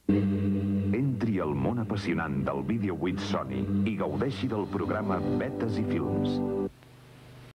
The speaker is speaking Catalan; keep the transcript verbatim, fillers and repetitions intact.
Entri al món apassionant del vídeo with Sony i gaudeixi del programa Vetes i Films.